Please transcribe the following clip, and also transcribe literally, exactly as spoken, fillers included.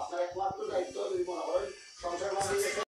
আপনার একমাত্র দায়িত্ব যদি মনে করেন সংসার বানাইয়ে